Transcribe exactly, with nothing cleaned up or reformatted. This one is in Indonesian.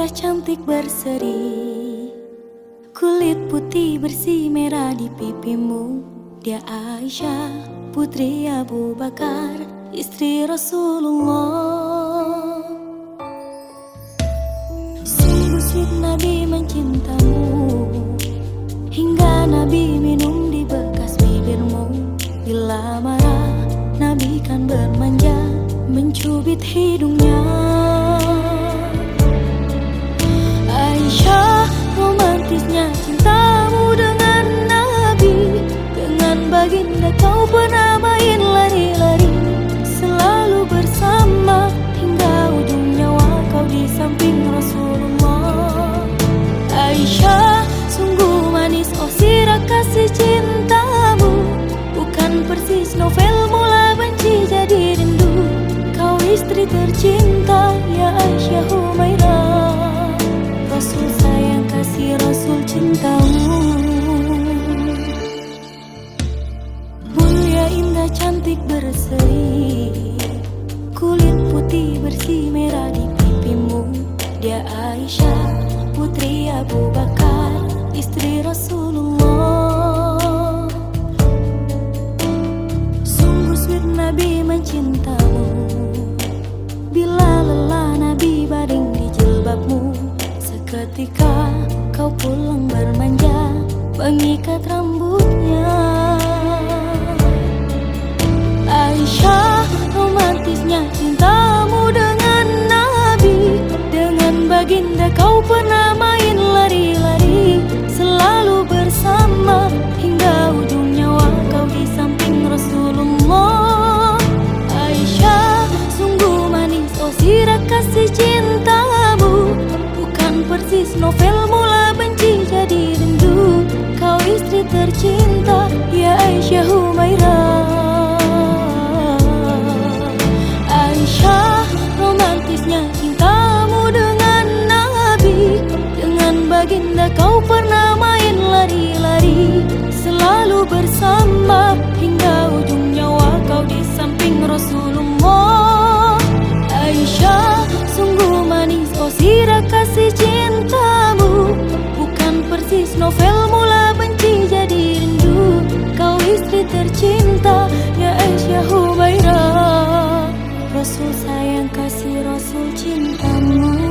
cantik berseri, kulit putih bersih merah di pipimu. Dia Aisyah, putri Abu Bakar, istri Rasulullah. Sungguh sweet Nabi mencintamu, hingga Nabi minum di bekas bibirmu. Bila marah, Nabi kan bermanja, mencubit hidungnya. Aisyah, romantisnya cintamu dengan Nabi. Dengan baginda kau pernah main lari-lari, selalu bersama hingga ujung nyawa kau di samping Rasulullah. Aisyah, sungguh manis oh sirah kasih cintamu, bukan persis novel mula benci jadi rindu. Kau istri tercinta ya Aisyah Humairah, Rasul sayang kasih Rasul cintamu. Mulia indah cantik berseri, kulit putih bersih merah di pipimu. Dia Aisyah, putri Abu Bakar, istri Rasulullah. Sungguh sweet Nabi mencintamu, bila lelah Nabi baring di jilbabmu. Seketika kau pulang bermanja, mengikat rambutnya. Aisyah, romantisnya cintamu dengan Nabi. Dengan baginda kau pernah main lari-lari, selalu bersama hingga ujung nyawa kau di samping Rasulullah. Aisyah, sungguh manis oh sirah kasih cintamu, bukan persis novel mula benci jadi rindu. Kau istri tercinta ya Aisyah Humairah. Aisyah, romantisnya cintamu dengan Nabi. Dengan baginda kau pernah main lari-lari, selalu bersama hingga ujung nyawa kau di samping Rasulullah. Aisyah, sungguh manis oh sirah kasih cintamu, bukan persis novel mula benci jadi rindu. Kau istri tercinta ya Aisyah Humairah, Rasul sayang kasih Rasul cintamu.